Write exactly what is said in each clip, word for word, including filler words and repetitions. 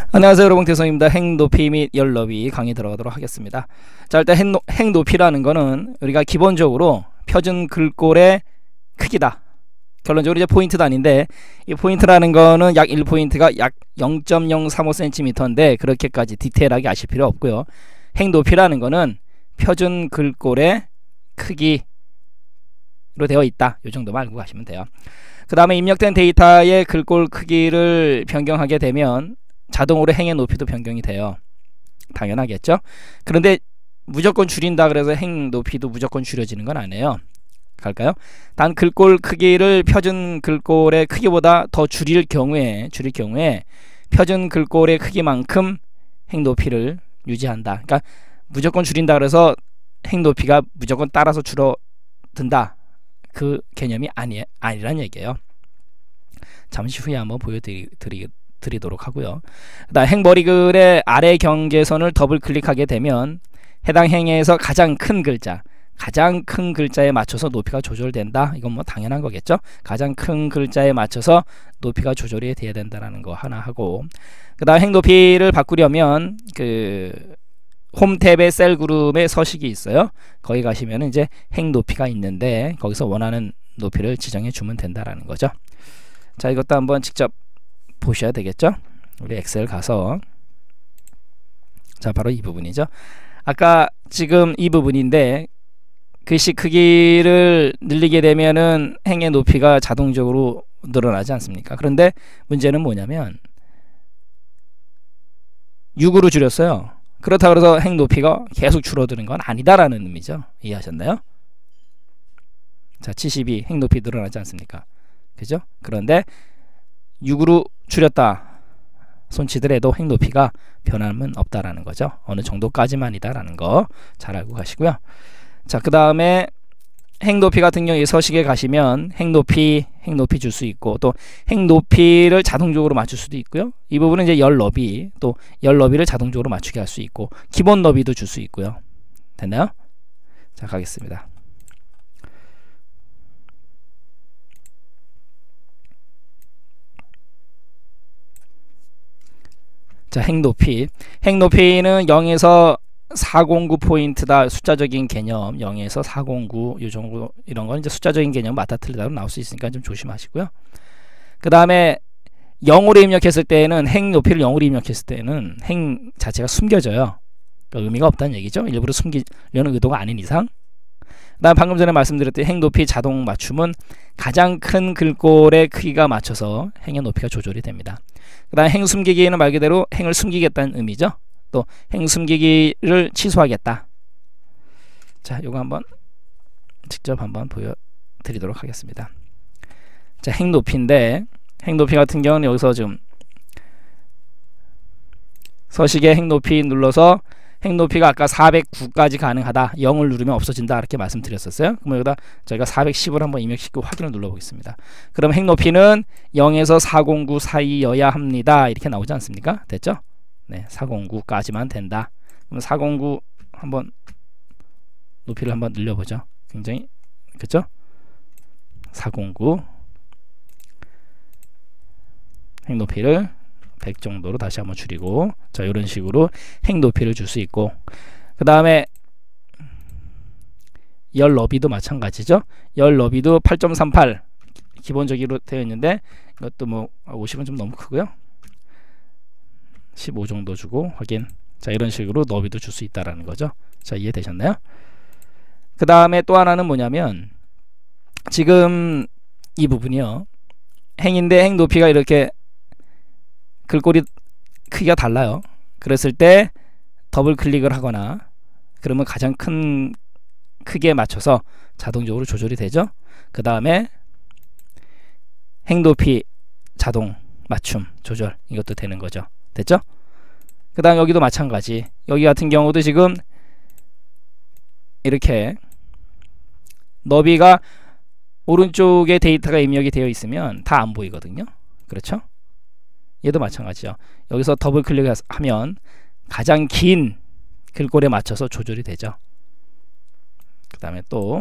안녕하세요 여러분, 대성입니다. 행높이 및 열높이 강의 들어가도록 하겠습니다. 자, 일단 행노, 행높이라는 거는 우리가 기본적으로 표준 글꼴의 크기다. 결론적으로 이제 포인트 단위인데, 이 포인트라는 거는 약 일 포인트가 약 영 점 영삼오 센티미터인데 그렇게까지 디테일하게 아실 필요 없고요. 행높이라는 거는 표준 글꼴의 크기로 되어 있다. 이 정도만 알고 가시면 돼요. 그 다음에 입력된 데이터의 글꼴 크기를 변경하게 되면 자동으로 행의 높이도 변경이 돼요. 당연하겠죠? 그런데 무조건 줄인다 그래서 행 높이도 무조건 줄여지는 건 아니에요. 갈까요? 단 글꼴 크기를 표준 글꼴의 크기보다 더 줄일 경우에 줄일 경우에 표준 글꼴의 크기만큼 행 높이를 유지한다. 그러니까 무조건 줄인다 그래서 행 높이가 무조건 따라서 줄어든다. 그 개념이 아니, 아니란 얘기예요. 잠시 후에 한번 보여드리 드리도록 하고요. 그다음 행머리글의 아래 경계선을 더블 클릭하게 되면 해당 행에서 가장 큰 글자, 가장 큰 글자에 맞춰서 높이가 조절된다. 이건 뭐 당연한 거겠죠. 가장 큰 글자에 맞춰서 높이가 조절이 돼야 된다라는 거 하나 하고, 그다음 행 높이를 바꾸려면 그 홈 탭의 셀 그룹에 서식이 있어요. 거기 가시면 이제 행 높이가 있는데 거기서 원하는 높이를 지정해 주면 된다라는 거죠. 자, 이것도 한번 직접 보셔야 되겠죠. 우리 엑셀 가서, 자 바로 이 부분이죠. 아까 지금 이 부분인데 글씨 크기를 늘리게 되면은 행의 높이가 자동적으로 늘어나지 않습니까? 그런데 문제는 뭐냐면 육으로 줄였어요. 그렇다고 해서 행 높이가 계속 줄어드는 건 아니다라는 의미죠. 이해하셨나요? 자, 칠십이 행 높이 늘어나지 않습니까? 그죠? 그런데 육으로 줄였다 손치더라도 행 높이가 변함은 없다라는 거죠. 어느 정도까지만이다라는 거 잘 알고 가시고요. 자, 그 다음에 행 높이 같은 경우에 서식에 가시면 행 높이, 행 높이 줄 수 있고, 또 행 높이를 자동적으로 맞출 수도 있고요. 이 부분은 이제 열 너비, 또 열 너비를 자동적으로 맞추게 할 수 있고, 기본 너비도 줄 수 있고요. 됐나요? 자, 가겠습니다. 자, 행 높이. 행 높이는 영에서 사백구 포인트다. 숫자적인 개념. 영에서 사백구 요 정도, 이런 건 이제 숫자적인 개념 맞다 틀리다로 나올 수 있으니까 좀 조심하시고요. 그 다음에 영으로 입력했을 때는, 행 높이를 영으로 입력했을 때는 행 자체가 숨겨져요. 그러니까 의미가 없다는 얘기죠. 일부러 숨기려는 의도가 아닌 이상. 그 다음 방금 전에 말씀드렸던 행 높이 자동 맞춤은 가장 큰 글꼴의 크기가 맞춰서 행의 높이가 조절이 됩니다. 그 다음 행 숨기기는 말 그대로 행을 숨기겠다는 의미죠. 또 행 숨기기를 취소하겠다. 자, 요거 한번 직접 한번 보여드리도록 하겠습니다. 자, 행 높이인데, 행 높이 같은 경우는 여기서 지금 서식에 행 높이 눌러서 행 높이가 아까 사백구까지 가능하다. 영을 누르면 없어진다. 이렇게 말씀드렸었어요. 그럼 여기다 저희가 사백십을 한번 입력시키고 확인을 눌러보겠습니다. 그럼 행 높이는 영에서 사백구 사이여야 합니다. 이렇게 나오지 않습니까? 됐죠? 네, 사백구까지만 된다. 그럼 사백구 한번 높이를 한번 늘려보죠. 굉장히, 그쵸? 사백구 행 높이를 백 정도로 다시 한번 줄이고, 자, 이런 식으로 행 높이를 줄 수 있고, 그 다음에 열 너비도 마찬가지죠. 열 너비도 팔 점 삼팔 기본적으로 되어 있는데, 이것도 뭐 오십은 좀 너무 크고요. 십오 정도 주고 확인. 자, 이런 식으로 너비도 줄 수 있다라는 거죠. 자, 이해되셨나요? 그 다음에 또 하나는 뭐냐면, 지금 이 부분이요, 행인데 행 높이가 이렇게 글꼴이 크기가 달라요. 그랬을 때 더블 클릭을 하거나 그러면 가장 큰 크기에 맞춰서 자동적으로 조절이 되죠. 그 다음에 행 높이 자동 맞춤 조절, 이것도 되는 거죠. 됐죠? 그 다음 여기도 마찬가지. 여기 같은 경우도 지금 이렇게 너비가 오른쪽에 데이터가 입력이 되어 있으면 다 안 보이거든요. 그렇죠? 얘도 마찬가지죠. 여기서 더블 클릭하면 가장 긴 글꼴에 맞춰서 조절이 되죠. 그 다음에 또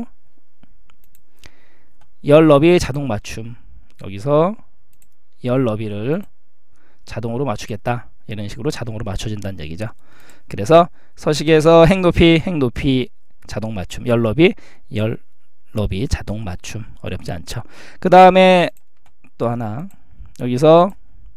열 너비 자동 맞춤, 여기서 열 너비를 자동으로 맞추겠다. 이런 식으로 자동으로 맞춰진다는 얘기죠. 그래서 서식에서 행높이, 행높이 자동 맞춤, 열너비, 열너비 자동 맞춤. 어렵지 않죠. 그 다음에 또 하나, 여기서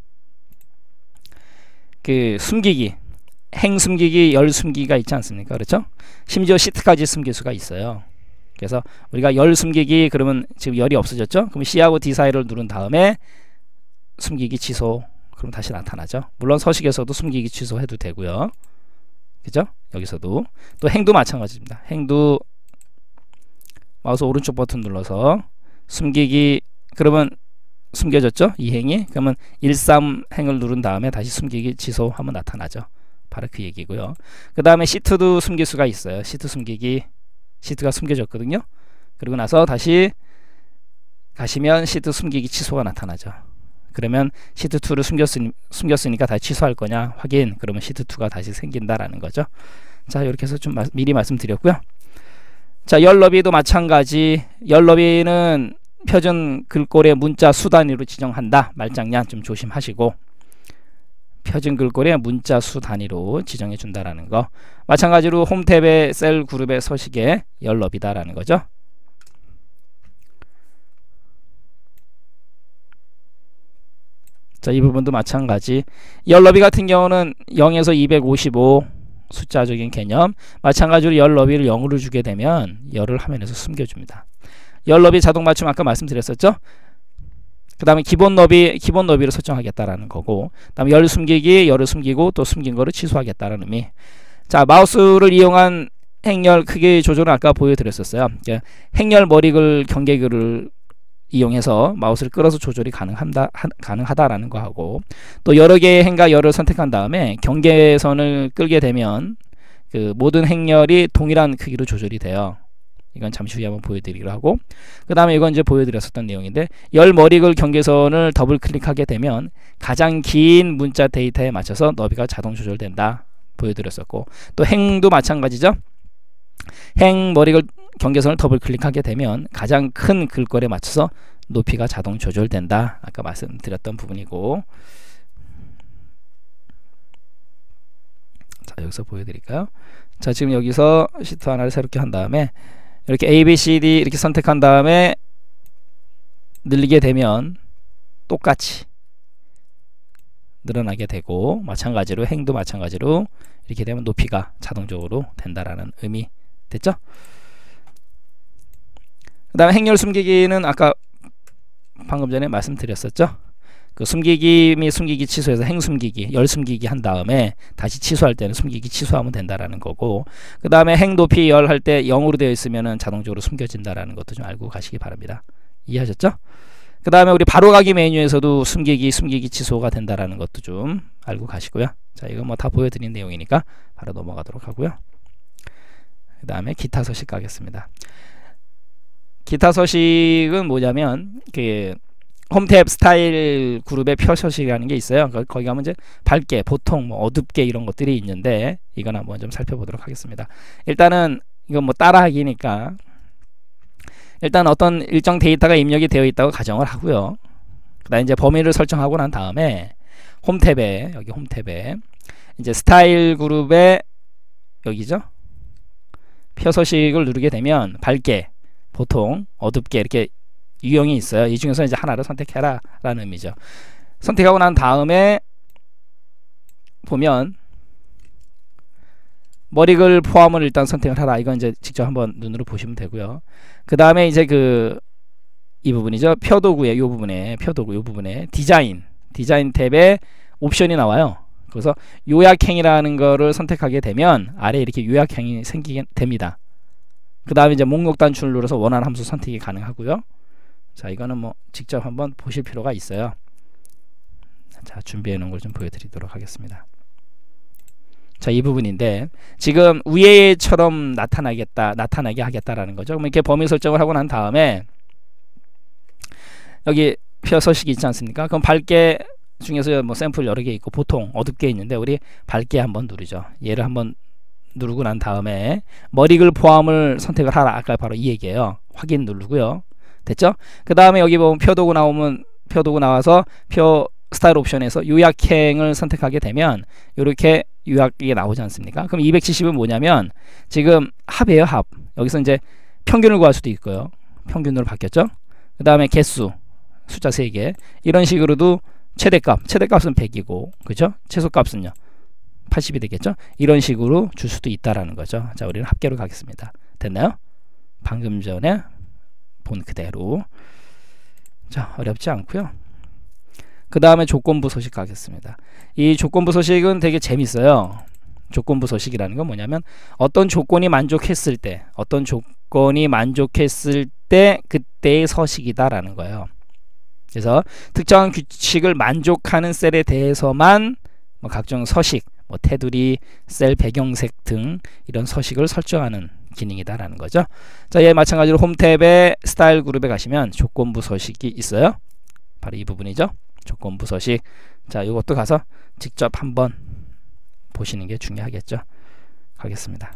그 숨기기, 행 숨기기, 열 숨기기가 있지 않습니까? 그렇죠? 심지어 시트까지 숨길 수가 있어요. 그래서 우리가 열 숨기기 그러면 지금 열이 없어졌죠? 그럼 C하고 D 사이를 누른 다음에 숨기기 취소, 그럼 다시 나타나죠. 물론 서식에서도 숨기기 취소해도 되고요. 그죠? 여기서도 또 행도 마찬가지입니다. 행도 마우스 오른쪽 버튼 눌러서 숨기기, 그러면 숨겨졌죠? 이 행이. 그러면 일삼 행을 누른 다음에 다시 숨기기 취소하면 나타나죠. 바로 그 얘기고요. 그 다음에 시트도 숨길 수가 있어요. 시트 숨기기, 시트가 숨겨졌거든요. 그리고 나서 다시 가시면 시트 숨기기 취소가 나타나죠. 그러면 시트 이를 숨겼으니, 숨겼으니까 다시 취소할 거냐 확인. 그러면 시트 이가 다시 생긴다라는 거죠. 자, 이렇게 해서 좀 마, 미리 말씀드렸고요. 자, 열너비도 마찬가지. 열너비는 표준 글꼴의 문자 수 단위로 지정한다. 말장난 좀 조심하시고, 표준 글꼴의 문자 수 단위로 지정해 준다라는 거. 마찬가지로 홈 탭의 셀 그룹의 서식에 열너비다라는 거죠. 자, 이 부분도 마찬가지. 열너비 같은 경우는 영에서 이백오십오 숫자적인 개념. 마찬가지로 열너비를 영으로 주게 되면 열을 화면에서 숨겨줍니다. 열너비 자동 맞춤 아까 말씀드렸었죠. 그 다음에 기본 너비, 기본 너비를 설정하겠다라는 거고, 그 다음에 열 숨기기, 열을 숨기고 또 숨긴 거를 취소하겠다라는 의미. 자, 마우스를 이용한 행열 크기 조절은 아까 보여드렸었어요. 행열 머리글 경계글을 이용해서 마우스를 끌어서 조절이 가능한다, 하, 가능하다라는 거 하고, 또 여러 개의 행과 열을 선택한 다음에 경계선을 끌게 되면 그 모든 행열이 동일한 크기로 조절이 돼요. 이건 잠시 후에 한번 보여드리기로 하고, 그 다음에 이건 이제 보여드렸었던 내용인데, 열 머리글 경계선을 더블 클릭하게 되면 가장 긴 문자 데이터에 맞춰서 너비가 자동 조절된다 보여드렸었고, 또 행도 마찬가지죠. 행 머리글 경계선을 더블 클릭하게 되면 가장 큰 글꼴에 맞춰서 높이가 자동 조절된다. 아까 말씀드렸던 부분이고, 자, 여기서 보여드릴까요? 자, 지금 여기서 시트 하나를 새롭게 한 다음에 이렇게 A, B, C, D 이렇게 선택한 다음에 늘리게 되면 똑같이 늘어나게 되고, 마찬가지로 행도 마찬가지로 이렇게 되면 높이가 자동적으로 된다라는 의미 됐죠? 그 다음에 행열 숨기기는 아까 방금 전에 말씀드렸었죠. 그 숨기기 및 숨기기 취소해서 행 숨기기, 열 숨기기 한 다음에 다시 취소할 때는 숨기기 취소하면 된다라는 거고, 그 다음에 행 높이 열 할 때 영으로 되어 있으면은 자동적으로 숨겨진다라는 것도 좀 알고 가시기 바랍니다. 이해하셨죠? 그 다음에 우리 바로가기 메뉴에서도 숨기기, 숨기기 취소가 된다라는 것도 좀 알고 가시고요. 자, 이거 뭐 다 보여드린 내용이니까 바로 넘어가도록 하고요. 그 다음에 기타 서식 가겠습니다. 기타 서식은 뭐냐면 그 홈탭 스타일 그룹의 표 서식이라는 게 있어요. 거기 가면 이제 밝게, 보통, 뭐 어둡게 이런 것들이 있는데, 이건 한번 좀 살펴보도록 하겠습니다. 일단은 이건 뭐 따라하기니까 일단 어떤 일정 데이터가 입력이 되어 있다고 가정을 하고요. 그다음에 이제 범위를 설정하고 난 다음에 홈탭에, 여기 홈탭에 이제 스타일 그룹의 여기죠. 표 서식을 누르게 되면 밝게, 보통, 어둡게 이렇게 유형이 있어요. 이 중에서 이제 하나를 선택해라 라는 의미죠. 선택하고 난 다음에 보면 머리글 포함을 일단 선택을 하라. 이건 이제 직접 한번 눈으로 보시면 되고요. 그 다음에 이제 그 이 부분이죠. 표도구의 이 부분에, 표도구 이 부분에 디자인, 디자인 탭에 옵션이 나와요. 그래서 요약행이라는 거를 선택하게 되면 아래에 이렇게 요약행이 생기게 됩니다. 그 다음에 이제 목록 단추를 눌러서 원하는 함수 선택이 가능하고요. 자, 이거는 뭐 직접 한번 보실 필요가 있어요. 자, 준비해 놓은 걸 좀 보여드리도록 하겠습니다. 자, 이 부분인데 지금 위에처럼 나타나겠다, 나타나게 하겠다라는 거죠. 그럼 이렇게 범위 설정을 하고 난 다음에 여기 표 서식이 있지 않습니까? 그럼 밝게 중에서 뭐 샘플 여러 개 있고 보통 어둡게 있는데 우리 밝게 한번 누르죠. 얘를 한번 누르고 난 다음에 머리글 포함을 선택을 하라. 아까 바로 이 얘기예요. 확인 누르고요. 됐죠? 그 다음에 여기 보면 표도구 나오면 표도구 나와서 표 스타일 옵션에서 요약행을 선택하게 되면 이렇게 요약이 나오지 않습니까? 그럼 이백칠십은 뭐냐면 지금 합이에요, 합. 여기서 이제 평균을 구할 수도 있고요. 평균으로 바뀌었죠. 그 다음에 개수, 숫자 세 개. 이런 식으로도 최대값, 최대값은 백이고, 그죠? 최소값은요 팔십이 되겠죠? 이런 식으로 줄 수도 있다라는 거죠. 자, 우리는 합계로 가겠습니다. 됐나요? 방금 전에 본 그대로. 자, 어렵지 않고요. 그 다음에 조건부 소식 가겠습니다. 이 조건부 소식은 되게 재밌어요. 조건부 소식이라는 건 뭐냐면 어떤 조건이 만족했을 때, 어떤 조건이 만족했을 때 그때의 서식이다라는 거예요. 그래서 특정한 규칙을 만족하는 셀에 대해서만 뭐 각종 서식, 뭐 테두리, 셀 배경색 등 이런 서식을 설정하는 기능이다라는 거죠. 자, 얘 마찬가지로 홈 탭에 스타일 그룹에 가시면 조건부 서식이 있어요. 바로 이 부분이죠. 조건부 서식. 자, 이것도 가서 직접 한번 보시는 게 중요하겠죠. 가겠습니다.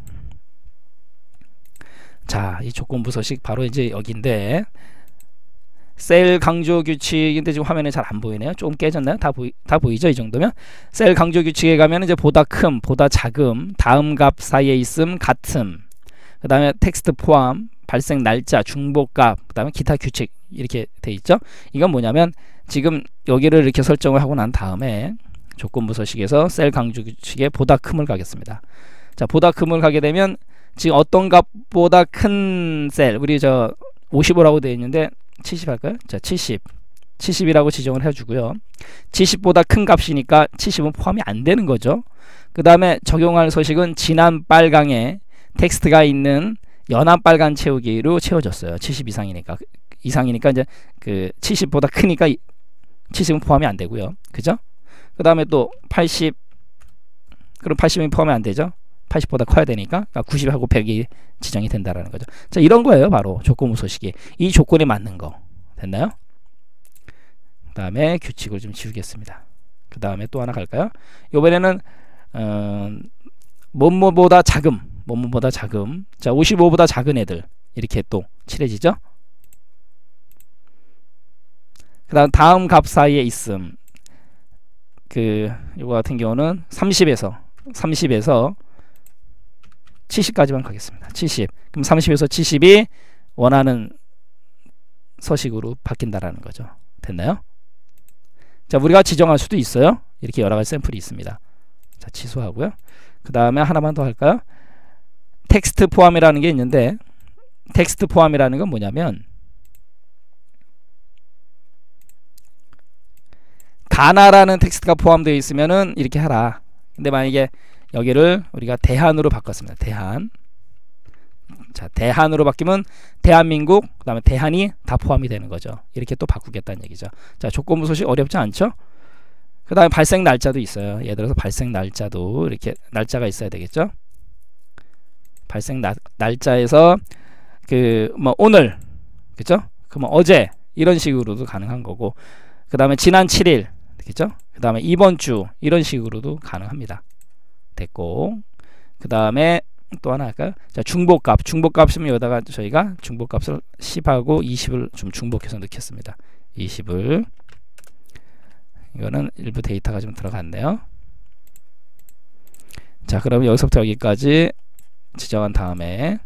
자, 이 조건부 서식 바로 이제 여기인데 셀 강조 규칙인데 지금 화면에 잘 안 보이네요. 좀 깨졌나요? 다 보이 다 보이죠? 이 정도면 셀 강조 규칙에 가면 이제 보다 큼, 보다 작음, 다음 값 사이에 있음, 같음, 그 다음에 텍스트 포함, 발생 날짜, 중복값, 그 다음에 기타 규칙 이렇게 돼 있죠. 이건 뭐냐면 지금 여기를 이렇게 설정을 하고 난 다음에 조건부 서식에서 셀 강조 규칙에 보다 큼을 가겠습니다. 자, 보다 큼을 가게 되면 지금 어떤 값보다 큰 셀, 우리 저 오십오라고 되어 있는데 칠십 할까요? 자, 칠십. 칠십이라고 지정을 해주고요. 칠십보다 큰 값이니까 칠십은 포함이 안 되는 거죠. 그 다음에 적용할 서식은 진한 빨강에 텍스트가 있는 연한 빨간 채우기로 채워졌어요. 칠십 이상이니까. 이상이니까 이제 그 칠십보다 크니까 칠십은 포함이 안 되고요. 그죠? 그 다음에 또 팔십, 그럼 팔십은 포함이 안 되죠. 팔십보다 커야 되니까 구십하고 백이 지정이 된다라는 거죠. 자, 이런 거예요. 바로 조건부 서식이. 이 조건에 맞는 거. 됐나요? 그 다음에 규칙을 좀 지우겠습니다. 그 다음에 또 하나 갈까요? 이번에는 어, 뭐뭐보다 작음, 뭐뭐보다 작음. 자, 오십오보다 작은 애들 이렇게 또 칠해지죠. 그 다음 다음 값 사이에 있음. 그 이거 같은 경우는 삼십에서 삼십에서 칠십까지만 가겠습니다. 칠십. 그럼 삼십에서 칠십이 원하는 서식으로 바뀐다라는 거죠. 됐나요? 자, 우리가 지정할 수도 있어요. 이렇게 여러 가지 샘플이 있습니다. 자, 취소하고요. 그 다음에 하나만 더 할까요? 텍스트 포함이라는 게 있는데 텍스트 포함이라는 건 뭐냐면 가나라는 텍스트가 포함되어 있으면은 이렇게 하라. 근데 만약에 여기를 우리가 대한으로 바꿨습니다. 대한. 자, 대한으로 바뀌면 대한민국, 그 다음에 대한이 다 포함이 되는 거죠. 이렇게 또 바꾸겠다는 얘기죠. 자, 조건부 소식 어렵지 않죠? 그 다음에 발생 날짜도 있어요. 예를 들어서 발생 날짜도 이렇게 날짜가 있어야 되겠죠? 발생 나, 날짜에서 그 뭐 오늘, 그죠? 그러면 어제 이런 식으로도 가능한 거고, 그 다음에 지난 칠 일, 그죠? 그 다음에 이번 주 이런 식으로도 가능합니다. 됐고, 그 다음에 또 하나 할까요? 자, 중복값. 중복값이면 여기다가 저희가 중복값을 십하고 이십을 좀 중복해서 넣겠습니다. 이십을. 이거는 일부 데이터가 좀 들어갔네요. 자, 그러면 여기서부터 여기까지 지정한 다음에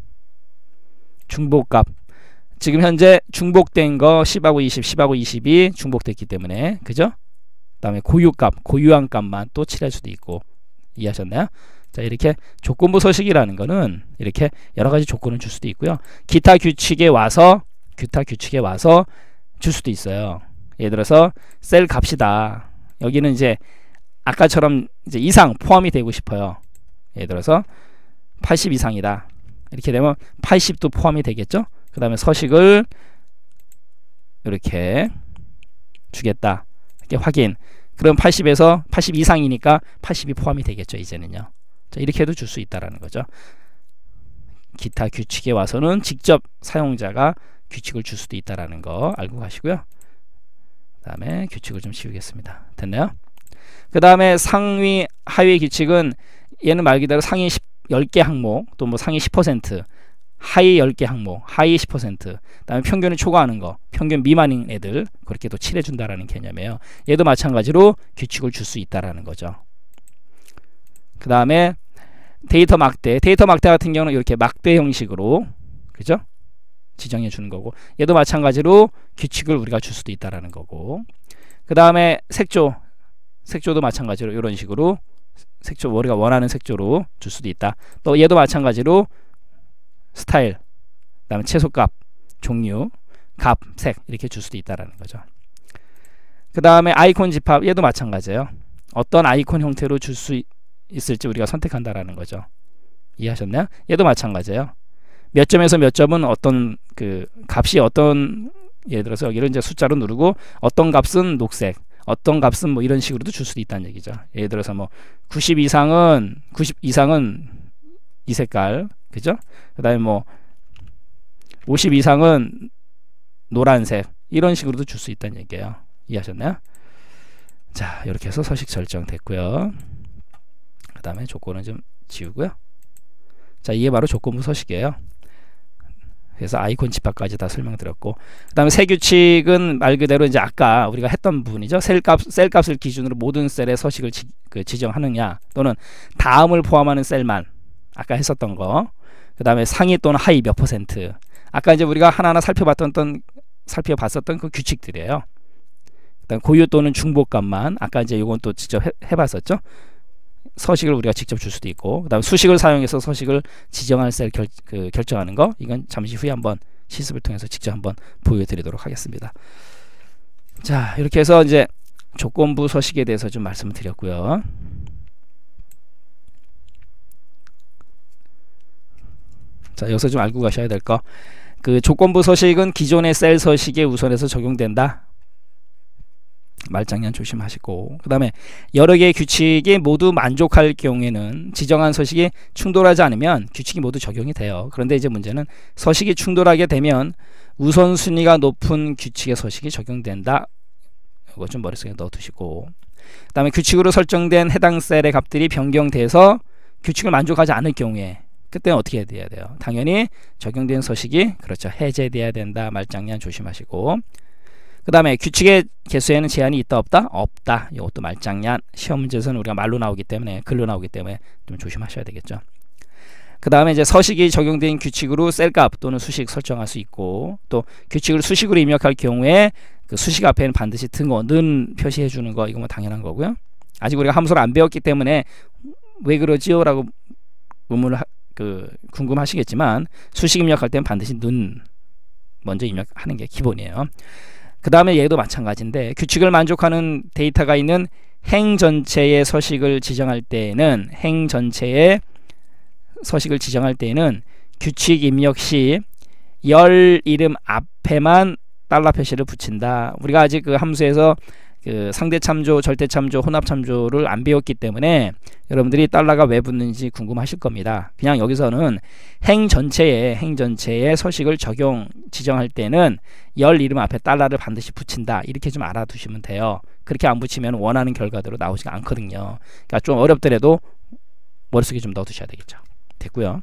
중복값. 지금 현재 중복된 거 십하고 이십, 십하고 이십이 중복됐기 때문에, 그죠? 그 다음에 고유값, 고유한 값만 또 칠할 수도 있고. 이해하셨나요? 자, 이렇게 조건부 서식이라는 거는 이렇게 여러 가지 조건을 줄 수도 있고요. 기타 규칙에 와서 기타 규칙에 와서 줄 수도 있어요. 예를 들어서 셀 값이다. 여기는 이제 아까처럼 이제 이상 포함이 되고 싶어요. 예를 들어서 팔십 이상이다. 이렇게 되면 팔십도 포함이 되겠죠? 그 다음에 서식을 이렇게 주겠다. 이렇게 확인. 그럼 팔십에서 팔십 이상이니까 팔십이 포함이 되겠죠. 이제는요. 자, 이렇게 해도 줄 수 있다라는 거죠. 기타 규칙에 와서는 직접 사용자가 규칙을 줄 수도 있다라는 거 알고 가시고요. 그 다음에 규칙을 좀 지우겠습니다. 됐나요? 그 다음에 상위 하위 규칙은 얘는 말 그대로 상위 십, 열 개 항목 또 뭐 상위 십 퍼센트 하위 열 개 항목, 하위 십 퍼센트, 그다음에 평균을 초과하는 거, 평균 미만인 애들 그렇게 또 칠해준다라는 개념이에요. 얘도 마찬가지로 규칙을 줄 수 있다라는 거죠. 그 다음에 데이터 막대, 데이터 막대 같은 경우는 이렇게 막대 형식으로, 그죠? 지정해 주는 거고, 얘도 마찬가지로 규칙을 우리가 줄 수도 있다라는 거고, 그 다음에 색조, 색조도 마찬가지로 이런 식으로 색조, 우리가 원하는 색조로 줄 수도 있다. 또 얘도 마찬가지로 스타일, 그 다음에 채소값, 종류, 값, 색 이렇게 줄 수도 있다라는 거죠. 그 다음에 아이콘 집합, 얘도 마찬가지예요. 어떤 아이콘 형태로 줄 수 있을지 우리가 선택한다라는 거죠. 이해하셨나요? 얘도 마찬가지예요. 몇 점에서 몇 점은 어떤 그 값이 어떤, 예를 들어서 여기를 이제 숫자로 누르고 어떤 값은 녹색, 어떤 값은 뭐 이런 식으로도 줄 수도 있다는 얘기죠. 예를 들어서 뭐 구십 이상은 구십 이상은 이 색깔, 그죠? 그다음에 뭐 오십 이상은 노란색, 이런 식으로도 줄 수 있다는 얘기예요. 이해하셨나요? 자, 이렇게 해서 서식 설정됐고요. 그 다음에 조건은 좀 지우고요. 자, 이게 바로 조건부 서식이에요. 그래서 아이콘 집합까지 다 설명드렸고, 그 다음에 새 규칙은 말 그대로 이제 아까 우리가 했던 부분이죠. 셀값, 셀값을 기준으로 모든 셀의 서식을 지, 그 지정하느냐, 또는 다음을 포함하는 셀만, 아까 했었던 거. 그 다음에 상위 또는 하위 몇 퍼센트, 아까 이제 우리가 하나하나 살펴봤던 살펴봤었던 그 규칙들이에요. 그다음 고유 또는 중복값만, 아까 이제 이건 또 직접 해, 해봤었죠. 서식을 우리가 직접 줄 수도 있고, 그 다음 수식을 사용해서 서식을 지정할 셀 결, 그 결정하는 거, 이건 잠시 후에 한번 실습을 통해서 직접 한번 보여드리도록 하겠습니다. 자, 이렇게 해서 이제 조건부 서식에 대해서 좀 말씀을 드렸고요. 자, 여기서 좀 알고 가셔야 될 거, 그 조건부 서식은 기존의 셀 서식에 우선해서 적용된다. 말장난 조심하시고, 그 다음에 여러 개의 규칙이 모두 만족할 경우에는, 지정한 서식이 충돌하지 않으면 규칙이 모두 적용이 돼요. 그런데 이제 문제는 서식이 충돌하게 되면 우선순위가 높은 규칙의 서식이 적용된다. 이거 좀 머릿속에 넣어두시고, 그 다음에 규칙으로 설정된 해당 셀의 값들이 변경돼서 규칙을 만족하지 않을 경우에 그때는 어떻게 해야 돼요? 당연히 적용된 서식이, 그렇죠, 해제돼야 된다. 말장난 조심하시고, 그 다음에 규칙의 개수에는 제한이 있다 없다? 없다. 이것도 말장난. 시험 문제에서는 우리가 말로 나오기 때문에, 글로 나오기 때문에 좀 조심하셔야 되겠죠. 그 다음에 이제 서식이 적용된 규칙으로 셀값 또는 수식 설정할 수 있고, 또 규칙을 수식으로 입력할 경우에 그 수식 앞에는 반드시 등호, 는 표시해 주는 거, 이건 뭐 당연한 거고요. 아직 우리가 함수를 안 배웠기 때문에 왜 그러지요? 라고 의문을 하, 그 궁금하시겠지만, 수식 입력할 때는 반드시 는 먼저 입력하는 게 기본이에요. 그 다음에 얘도 마찬가지인데, 규칙을 만족하는 데이터가 있는 행 전체의 서식을 지정할 때에는, 행 전체의 서식을 지정할 때에는 규칙 입력 시 열 이름 앞에만 달러 표시를 붙인다. 우리가 아직 그 함수에서 그 상대 참조, 절대 참조, 혼합 참조를 안 배웠기 때문에 여러분들이 달러가 왜 붙는지 궁금하실 겁니다. 그냥 여기서는 행 전체에 행 전체의 서식을 적용 지정할 때는 열 이름 앞에 달러를 반드시 붙인다. 이렇게 좀 알아두시면 돼요. 그렇게 안 붙이면 원하는 결과대로 나오지가 않거든요. 그러니까 좀 어렵더라도 머릿속에 좀 넣어두셔야 되겠죠. 됐고요.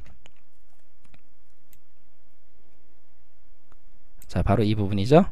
자, 바로 이 부분이죠.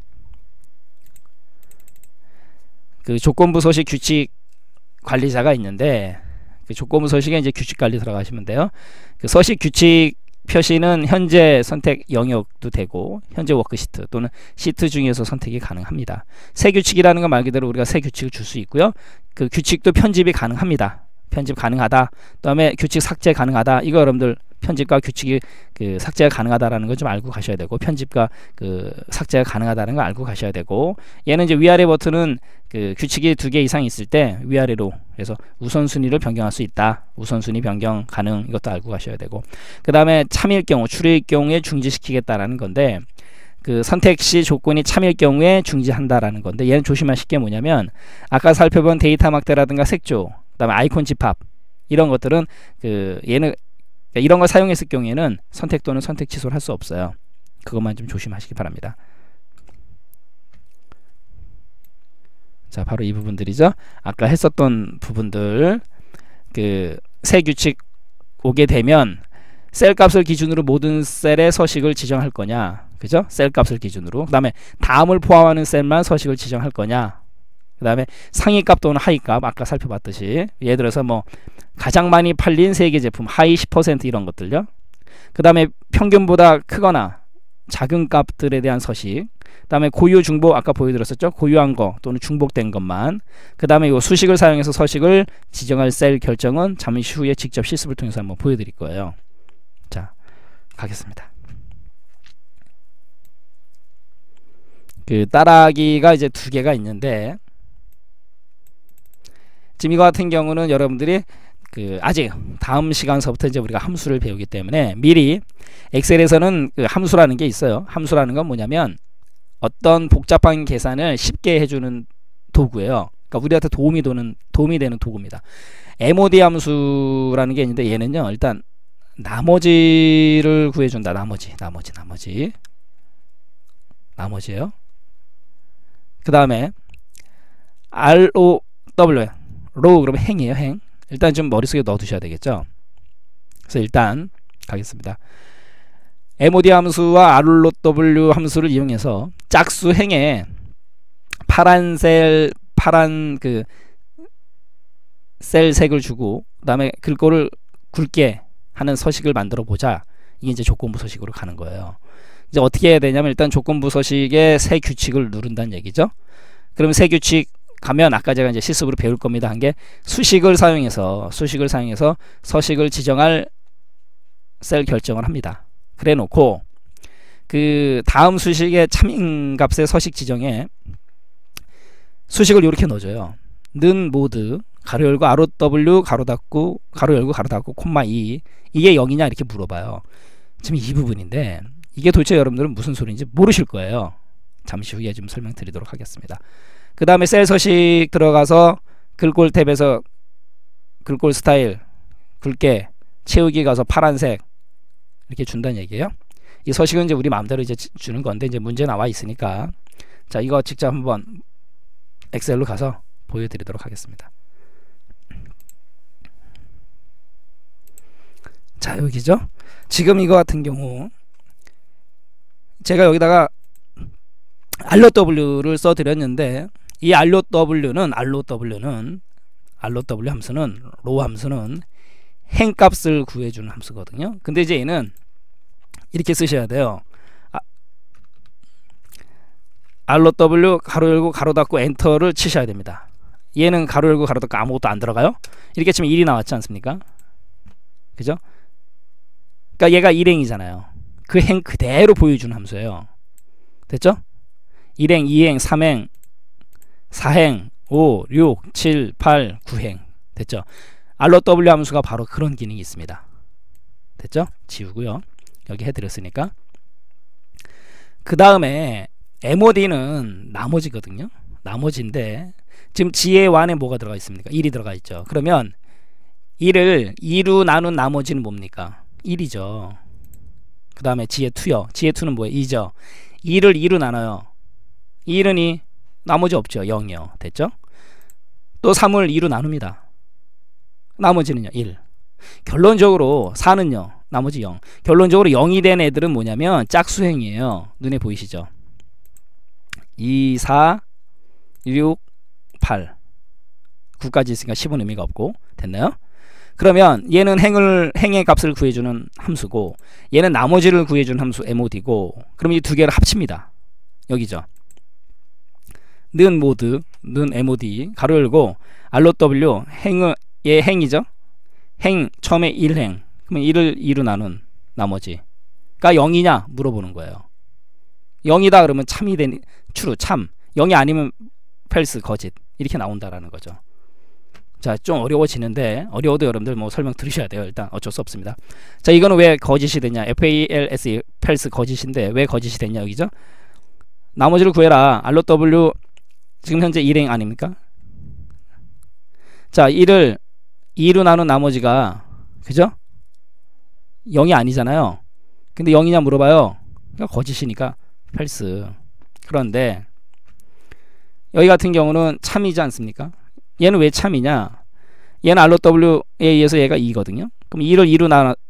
그 조건부 서식 규칙 관리자가 있는데, 그 조건부 서식에 이제 규칙 관리 들어가시면 돼요. 그 서식 규칙 표시는 현재 선택 영역도 되고, 현재 워크시트 또는 시트 중에서 선택이 가능합니다. 새 규칙이라는 건 말 그대로 우리가 새 규칙을 줄 수 있고요. 그 규칙도 편집이 가능합니다. 편집 가능하다. 그다음에 규칙 삭제 가능하다. 이거 여러분들 편집과 규칙이 그 삭제가 가능하다라는 걸 좀 알고 가셔야 되고, 편집과 그 삭제가 가능하다는 걸 알고 가셔야 되고, 얘는 이제 위아래 버튼은 그 규칙이 두 개 이상 있을 때 위아래로, 그래서 우선순위를 변경할 수 있다. 우선순위 변경 가능. 이것도 알고 가셔야 되고, 그 다음에 참일 경우, 추리일 경우에 중지시키겠다라는 건데, 그 선택 시 조건이 참일 경우에 중지한다라는 건데, 얘는 조심하실 게 뭐냐면, 아까 살펴본 데이터 막대라든가 색조, 그 다음에 아이콘 집합, 이런 것들은 그 얘는 이런 걸 사용했을 경우에는 선택 또는 선택 취소를 할 수 없어요. 그것만 좀 조심하시기 바랍니다. 자, 바로 이 부분들이죠. 아까 했었던 부분들, 그 새 규칙 오게 되면 셀 값을 기준으로 모든 셀의 서식을 지정할 거냐, 그죠? 셀 값을 기준으로. 그 다음에 다음을 포함하는 셀만 서식을 지정할 거냐, 그 다음에 상위값 또는 하위값, 아까 살펴봤듯이 예를 들어서 뭐 가장 많이 팔린 세계 제품 하위 십 퍼센트 이런 것들요. 그 다음에 평균보다 크거나 작은 값들에 대한 서식, 그 다음에 고유 중복, 아까 보여드렸었죠? 고유한 거 또는 중복된 것만. 그 다음에 이 수식을 사용해서 서식을 지정할 셀 결정은 잠시 후에 직접 실습을 통해서 한번 보여드릴 거예요. 자, 가겠습니다. 그 따라하기가 이제 두 개가 있는데, 지금 이거 같은 경우는 여러분들이 그 아직 다음 시간서부터 이제 우리가 함수를 배우기 때문에 미리 엑셀에서는 그 함수라는 게 있어요. 함수라는 건 뭐냐면 어떤 복잡한 계산을 쉽게 해주는 도구예요. 그러니까 우리한테 도움이 되는 도움이 되는 도구입니다. 엠오디 함수라는 게 있는데 얘는요, 일단 나머지를 구해준다. 나머지, 나머지, 나머지, 나머지예요. 그 다음에 알오 더블유, 로 그러면 행이에요. 행. 일단 좀 머릿속에 넣어두셔야 되겠죠. 그래서 일단 가겠습니다. 엠오디 함수와 알로더블유 함수를 이용해서 짝수 행에 파란 셀, 파란 그 셀 색을 주고 그 다음에 글꼴을 굵게 하는 서식을 만들어 보자. 이게 이제 조건부 서식으로 가는 거예요. 이제 어떻게 해야 되냐면 일단 조건부 서식의 세 규칙을 누른다는 얘기죠. 그러면 세 규칙 가면 아까 제가 이제 실습으로 배울 겁니다. 한 게 수식을 사용해서 수식을 사용해서 서식을 지정할 셀 결정을 합니다. 그래 놓고 그 다음 수식의 참인값의 서식 지정에 수식을 이렇게 넣어줘요. 는 모드 가로 열고 아로 w 가로 닫고 가로 열고 가로 닫고 콤마 이, 이게 영이냐 이렇게 물어봐요. 지금 이 부분인데 이게 도대체 여러분들은 무슨 소리인지 모르실 거예요. 잠시 후에 좀 설명드리도록 하겠습니다. 그 다음에 셀 서식 들어가서 글꼴 탭에서 글꼴 스타일 굵게 채우기 가서 파란색 이렇게 준다는 얘기예요. 이 서식은 이제 우리 마음대로 이제 주는 건데 이제 문제 나와 있으니까 자, 이거 직접 한번 엑셀로 가서 보여드리도록 하겠습니다. 자, 여기죠. 지금 이거 같은 경우 제가 여기다가 알로더블유를 써드렸는데 이 알로더블유는 알로더블유는 알로더블유 함수는 로 함수는 행값을 구해주는 함수거든요. 근데 이제 얘는 이렇게 쓰셔야 돼요. 아, 알로더블유 가로 열고 가로 닫고 엔터를 치셔야 됩니다. 얘는 가로 열고 가로 닫고 아무것도 안 들어가요. 이렇게 치면 일이 나왔지 않습니까? 그죠? 그러니까 얘가 일행이잖아요. 그 행 그대로 보여주는 함수예요. 됐죠? 일행, 이행, 삼행, 사행, 오, 육, 칠, 팔, 구행. 됐죠? 알로더블유 함수가 바로 그런 기능이 있습니다. 됐죠? 지우고요. 여기 해드렸으니까. 그 다음에 엠오디는 나머지거든요. 나머지인데 지금 지의 완에 뭐가 들어가 있습니까? 일이 들어가 있죠. 그러면 일을 이로 나눈 나머지는 뭡니까? 일이죠. 그 다음에 지의 이요. 지의 이는 뭐예요? 이죠. 일을 이로 나눠요. 일은 이, 나머지 없죠. 영이요. 됐죠? 또 삼을 이로 나눕니다. 나머지는요. 일. 결론적으로 사는요. 나머지 영. 결론적으로 영이 된 애들은 뭐냐면 짝수행이에요. 눈에 보이시죠? 이, 사, 육, 팔. 구까지 있으니까 십은 의미가 없고. 됐나요? 그러면 얘는 행을, 행의 값을 구해주는 함수고 얘는 나머지를 구해주는 함수 엠오디고 그럼 이 두 개를 합칩니다. 여기죠. 는 모드, 는 엠오디 가로 열고 알로더블유 행을 얘 행이죠. 행 처음에 일행 그러면 일을 이로 나눈 나머지가 영이냐 물어보는 거예요. 영이다 그러면 참이 된 true 참, 영이 아니면 false 거짓 이렇게 나온다라는 거죠. 자, 좀 어려워지는데 어려워도 여러분들 뭐 설명 들으셔야 돼요. 일단 어쩔 수 없습니다. 자, 이거는 왜 거짓이 됐냐? false false 거짓인데 왜 거짓이 됐냐 여기죠? 나머지를 구해라. 알로더블유 지금 현재 일행 아닙니까? 자, 일을 이로 나눈 나머지가 그죠? 영이 아니잖아요. 근데 영이냐 물어봐요. 그러니까 거짓이니까 false. 그런데 여기 같은 경우는 참이지 않습니까? 얘는 왜 참이냐? 얘는 알로더블유에 의해서 얘가 이거든요. 그럼 이를 이로 나,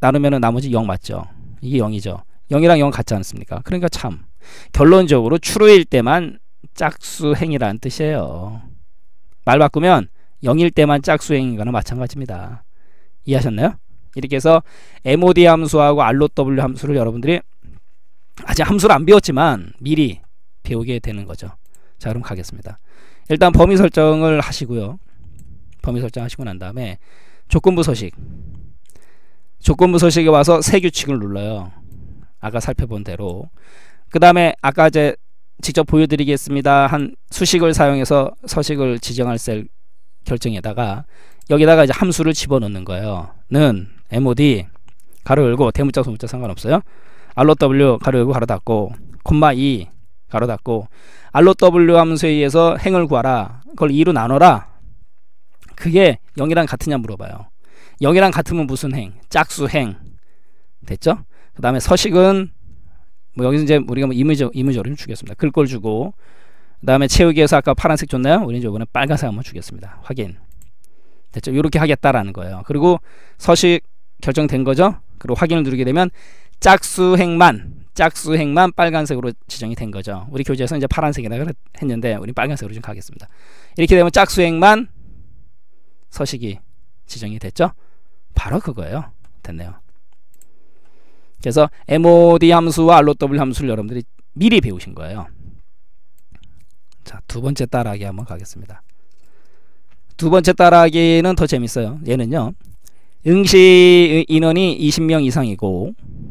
나누면 나머지 영 맞죠? 이게 영이죠. 영이랑 영 같지 않습니까? 그러니까 참 결론적으로 true일 때만 짝수행이라는 뜻이에요. 말 바꾸면 영일 때만 짝수행인 거나 마찬가지입니다. 이해하셨나요? 이렇게 해서 mod 함수하고 알로w 함수를 여러분들이 아직 함수를 안 배웠지만 미리 배우게 되는 거죠. 자, 그럼 가겠습니다. 일단 범위 설정을 하시고요. 범위 설정하시고 난 다음에 조건부 서식 조건부 서식에 와서 새 규칙을 눌러요. 아까 살펴본 대로. 그 다음에 아까 이제 직접 보여드리겠습니다 한 수식을 사용해서 서식을 지정할 셀 결정에다가 여기다가 이제 함수를 집어넣는 거예요. 는 mod 가로 열고 대문자 소문자 상관없어요. 알로w 가로 열고 가로 닫고 콤마 이 가로 닫고 알로w 함수에 의해서 행을 구하라. 그걸 이로 나눠라. 그게 영이랑 같으냐 물어봐요. 영이랑 같으면 무슨 행? 짝수행. 됐죠? 그 다음에 서식은 뭐 여기서 이제 우리가 뭐 이미지 이미지를 주겠습니다. 글 걸 주고 그 다음에 채우기에서 아까 파란색 줬나요? 우리는 이번에 빨간색 한번 주겠습니다. 확인. 됐죠? 이렇게 하겠다라는 거예요. 그리고 서식 결정된 거죠? 그리고 확인을 누르게 되면 짝수행만 짝수행만 빨간색으로 지정이 된 거죠. 우리 교재에서 이제 파란색이라고 했는데 우리 빨간색으로 좀 가겠습니다. 이렇게 되면 짝수행만 서식이 지정이 됐죠? 바로 그거예요. 됐네요. 그래서 mod 함수와 알로w 함수를 여러분들이 미리 배우신 거예요. 자, 두 번째 따라하기 한번 가겠습니다. 두 번째 따라하기는 더 재밌어요. 얘는요. 응시 인원이 이십 명 이상이고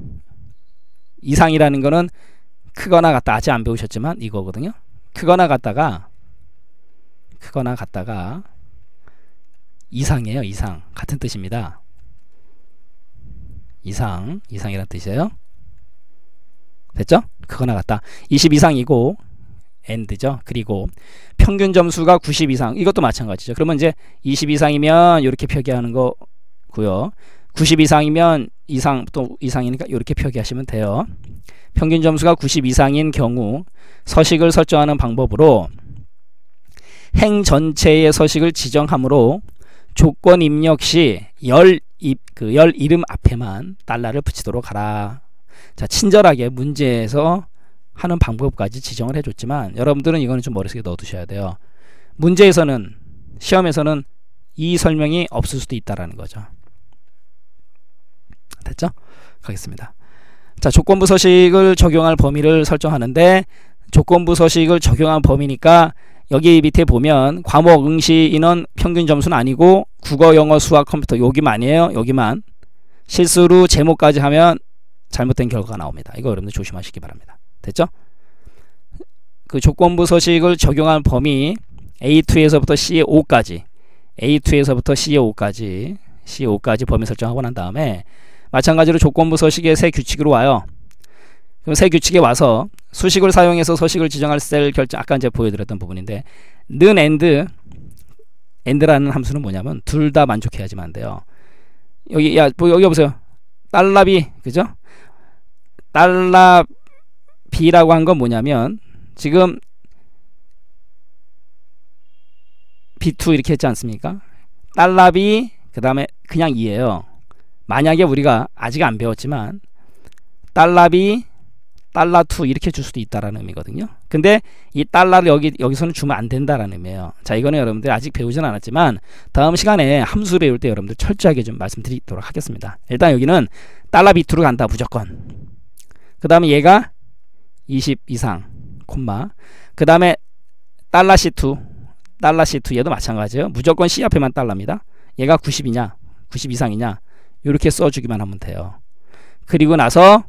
이상이라는 거는 크거나 같다. 아직 안 배우셨지만 이거거든요. 크거나 같다가 크거나 같다가 이상이에요. 이상. 같은 뜻입니다. 이상. 이상이란 뜻이에요. 됐죠? 크거나 같다. 이십 이상이고 and죠. 그리고 평균 점수가 구십 이상. 이것도 마찬가지죠. 그러면 이제 이십 이상이면 이렇게 표기하는 거고요. 구십 이상이면 이상 또 이상이니까 이렇게 표기하시면 돼요. 평균 점수가 구십 이상인 경우 서식을 설정하는 방법으로 행 전체의 서식을 지정하므로 조건 입력 시 열, 그 열 이름 앞에만 달러를 붙이도록 하라. 자, 친절하게 문제에서 하는 방법까지 지정을 해줬지만 여러분들은 이거는 좀 머릿속에 넣어두셔야 돼요. 문제에서는 시험에서는 이 설명이 없을 수도 있다라는 거죠. 됐죠? 가겠습니다. 자, 조건부 서식을 적용할 범위를 설정하는데 조건부 서식을 적용한 범위니까 여기 밑에 보면 과목 응시 인원 평균 점수는 아니고 국어 영어 수학 컴퓨터 여기만 아니에요. 여기만 실수로 제목까지 하면 잘못된 결과가 나옵니다. 이거 여러분들 조심하시기 바랍니다. 됐죠? 그 조건부 서식을 적용한 범위 에이 투에서부터 씨의 오까지 에이 투에서부터 씨의 오까지 씨의 오까지 범위 설정하고 난 다음에 마찬가지로 조건부 서식의 새 규칙으로 와요. 그럼 새 규칙에 와서 수식을 사용해서 서식을 지정할 셀 결정 아까 이제 보여드렸던 부분인데 는 and and라는 함수는 뭐냐면 둘 다 만족해야지만 안 돼요. 여기 야 뭐 여기 보세요. 달러비 그죠? 달러 B라고 한 건 뭐냐면 지금 비 투 이렇게 했지 않습니까? 달러 B 그 다음에 그냥 이예요. 만약에 우리가 아직 안 배웠지만 달러 B 달러 투 이렇게 줄 수도 있다라는 의미거든요. 근데 이 달러를 여기 여기서는 주면 안 된다라는 의미예요. 자, 이거는 여러분들 아직 배우진 않았지만 다음 시간에 함수 배울 때 여러분들 철저하게 좀 말씀드리도록 하겠습니다. 일단 여기는 달러 비 투로 간다 무조건. 그 다음에 얘가 이십 이상 콤마 그 다음에 달러 씨 투 달러 씨 투 얘도 마찬가지예요. 무조건 C 앞에만 달러입니다. 얘가 구십이냐 구십 이상이냐 이렇게 써주기만 하면 돼요. 그리고 나서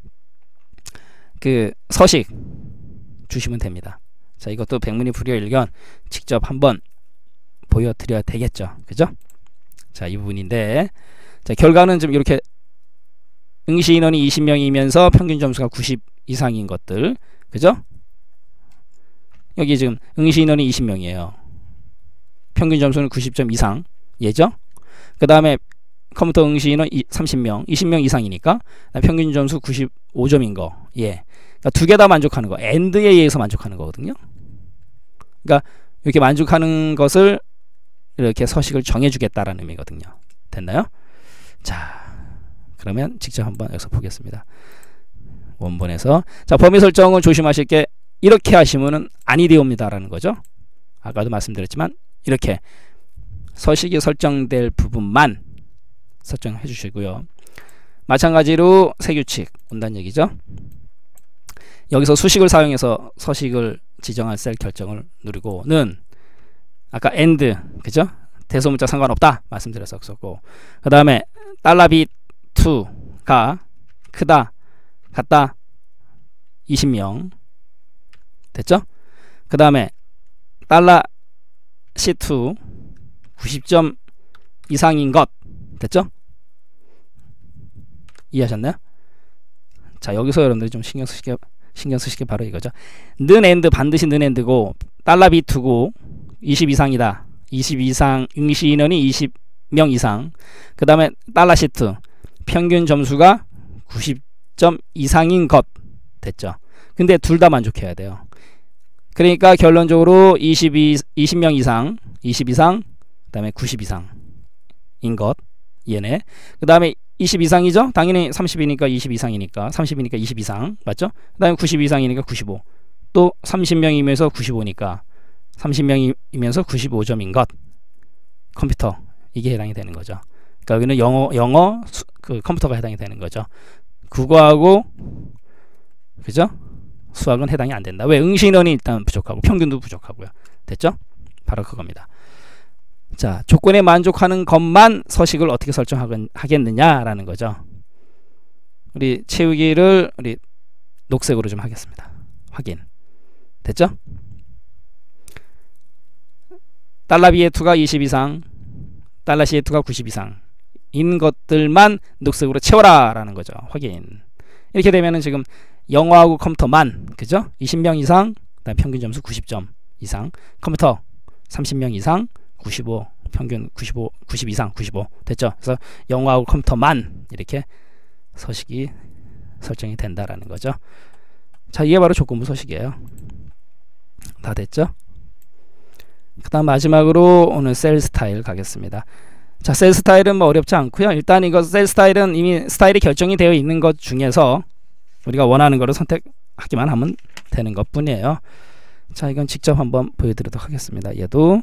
그 서식 주시면 됩니다. 자, 이것도 백문이 불여일견 직접 한번 보여드려야 되겠죠. 그죠? 자, 이 부분인데 자, 결과는 좀 이렇게 응시 인원이 이십 명이면서 평균 점수가 구십 이상인 것들 그죠? 여기 지금 응시 인원이 이십 명이에요. 평균 점수는 구십 점 이상 예죠? 그 다음에 컴퓨터 응시 인원 삼십 명 이십 명 이상이니까 평균 점수 구십오 점인 거 예. 그러니까 두 개 다 만족하는 거 and에 의해서 만족하는 거거든요. 그러니까 이렇게 만족하는 것을 이렇게 서식을 정해주겠다라는 의미거든요. 됐나요? 자, 그러면 직접 한번 여기서 보겠습니다. 원본에서. 자, 범위 설정은 조심하실 게 이렇게 하시면은 아니 되옵니다라는 거죠. 아까도 말씀드렸지만 이렇게 서식이 설정될 부분만 설정해 주시고요. 마찬가지로 세규칙 온다는 얘기죠. 여기서 수식을 사용해서 서식을 지정할 셀 결정을 누르고는 아까 and 그죠? 대소문자 상관없다 말씀드렸었고, 그 다음에 달러 비 투가 크다 같다 이십 명 됐죠? 그 다음에 달러 씨 투 구십 점 이상인 것 됐죠? 이해하셨나요? 자, 여기서 여러분들이 좀 신경 쓰시게 신경 쓰시게 바로 이거죠. 는 엔드 반드시 는 엔드고 달러 비 투고 이십 이상이다. 이십 이상 응시 인원이 이십 명 이상. 그 다음에 달러 시트 평균 점수가 구십 점 이상인 것 됐죠. 근데 둘 다 만족해야 돼요. 그러니까 결론적으로 이십이, 이십 명 이상, 이십 이상, 그 다음에 구십 이상인 것 얘네. 그 다음에 이십 이상이죠. 당연히 삼십이니까 이십 이상이니까 삼십이니까 이십 이상 맞죠? 그 다음에 구십 이상이니까 구십오. 또 삼십 명이면서 구십오니까 삼십 명이면서 구십오 점인 것 컴퓨터 이게 해당이 되는 거죠. 그러니까 여기는 영어 영어 수, 그 컴퓨터가 해당이 되는 거죠. 국어하고 그죠? 수학은 해당이 안 된다. 왜? 응시 인원이 일단 부족하고 평균도 부족하고요. 됐죠? 바로 그겁니다. 자, 조건에 만족하는 것만 서식을 어떻게 설정하겠느냐라는 거죠. 우리 채우기를 우리 녹색으로 좀 하겠습니다. 확인. 됐죠? 달러 비의 투가 이십 이상, 달러 씨의 투가 구십 이상인 것들만 녹색으로 채워라 라는 거죠. 확인. 이렇게 되면은 지금 영어하고 컴퓨터만 그죠? 이십 명 이상, 그다음 평균 점수 구십 점 이상, 컴퓨터 삼십 명 이상, 구십오, 평균 구십오, 구십 이상, 구십오 됐죠? 그래서 영어하고 컴퓨터만 이렇게 서식이 설정이 된다라는 거죠. 자, 이게 바로 조건부 서식이에요. 다 됐죠? 그 다음 마지막으로 오늘 셀 스타일 가겠습니다. 자, 셀 스타일은 뭐 어렵지 않고요. 일단 이거 셀 스타일은 이미 스타일이 결정이 되어 있는 것 중에서 우리가 원하는 거를 선택하기만 하면 되는 것 뿐이에요. 자, 이건 직접 한번 보여드리도록 하겠습니다. 얘도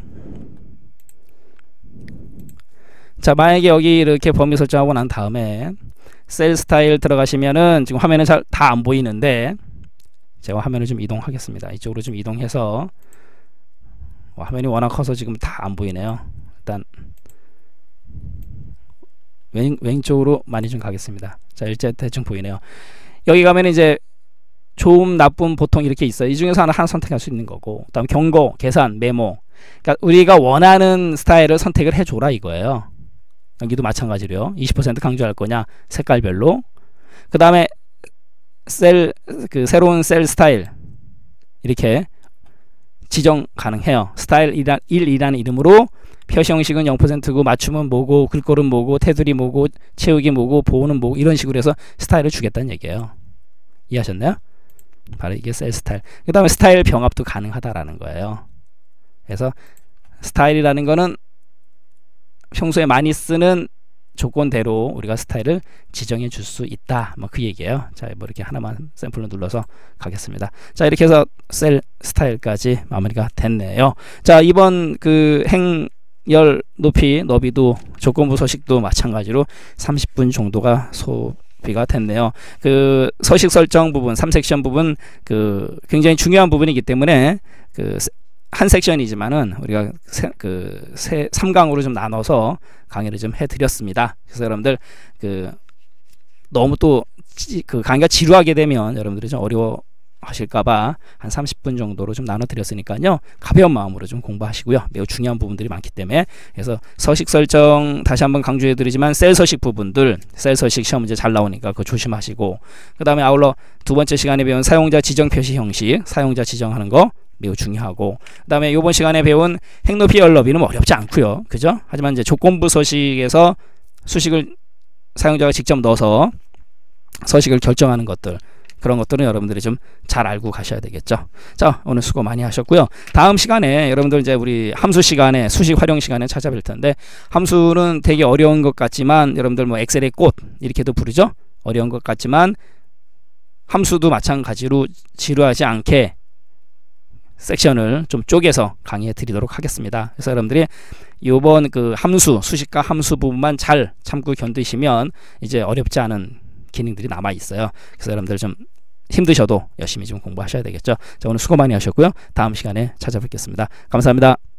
자, 만약에 여기 이렇게 범위 설정하고 난 다음에 셀 스타일 들어가시면은 지금 화면은 잘 다 안 보이는데 제가 화면을 좀 이동하겠습니다. 이쪽으로 좀 이동해서 화면이 워낙 커서 지금 다 안 보이네요. 일단 왼, 왼쪽으로 많이 좀 가겠습니다. 자, 일제 대충 보이네요. 여기 가면 이제 좋음, 나쁨, 보통 이렇게 있어요. 이 중에서 하나, 하나 선택할 수 있는 거고, 그 다음 경고, 계산, 메모. 그러니까 우리가 원하는 스타일을 선택을 해줘라 이거예요. 여기도 마찬가지로요. 이십 퍼센트 강조할 거냐, 색깔별로. 그 다음에 셀, 그 새로운 셀 스타일 이렇게 지정 가능해요. 스타일 일이라는 이름으로 표시 형식은 영 퍼센트고 맞춤은 뭐고 글꼴은 뭐고 테두리 뭐고 채우기 뭐고 보호는 뭐고 이런 식으로 해서 스타일을 주겠다는 얘기예요. 이해하셨나요? 바로 이게 셀 스타일. 그 다음에 스타일 병합도 가능하다라는 거예요. 그래서 스타일이라는 거는 평소에 많이 쓰는 조건대로 우리가 스타일을 지정해 줄 수 있다. 뭐 그 얘기예요. 자, 뭐 이렇게 하나만 샘플로 눌러서 가겠습니다. 자, 이렇게 해서 셀 스타일까지 마무리가 됐네요. 자, 이번 그 행열 높이 너비도 조건부 서식도 마찬가지로 삼십 분 정도가 소비가 됐네요. 그 서식 설정 부분, 삼 섹션 부분 그 굉장히 중요한 부분이기 때문에 그 한 섹션이지만은 우리가 세, 그 세, 삼 강으로 좀 나눠서 강의를 좀 해드렸습니다. 그래서 여러분들 그 너무 또 그 강의가 지루하게 되면 여러분들이 좀 어려워하실까봐 한 삼십 분 정도로 좀 나눠드렸으니까요. 가벼운 마음으로 좀 공부하시고요. 매우 중요한 부분들이 많기 때문에 그래서 서식 설정 다시 한번 강조해드리지만 셀 서식 부분들 셀 서식 시험 문제 잘 나오니까 그거 조심하시고 그 다음에 아울러 두 번째 시간에 배운 사용자 지정 표시 형식 사용자 지정하는 거 매우 중요하고 그 다음에 이번 시간에 배운 행높이 열너비는 뭐 어렵지 않고요. 그죠? 하지만 이제 조건부 서식에서 수식을 사용자가 직접 넣어서 서식을 결정하는 것들 그런 것들은 여러분들이 좀 잘 알고 가셔야 되겠죠. 자, 오늘 수고 많이 하셨고요. 다음 시간에 여러분들 이제 우리 함수 시간에 수식 활용 시간에 찾아뵐 텐데, 함수는 되게 어려운 것 같지만 여러분들 뭐 엑셀의 꽃 이렇게도 부르죠. 어려운 것 같지만 함수도 마찬가지로 지루하지 않게 섹션을 좀 쪼개서 강의해 드리도록 하겠습니다. 그래서 여러분들이 이번 그 함수, 수식과 함수 부분만 잘 참고 견디시면 이제 어렵지 않은 기능들이 남아 있어요. 그래서 여러분들 좀 힘드셔도 열심히 좀 공부하셔야 되겠죠. 자, 오늘 수고 많이 하셨고요. 다음 시간에 찾아뵙겠습니다. 감사합니다.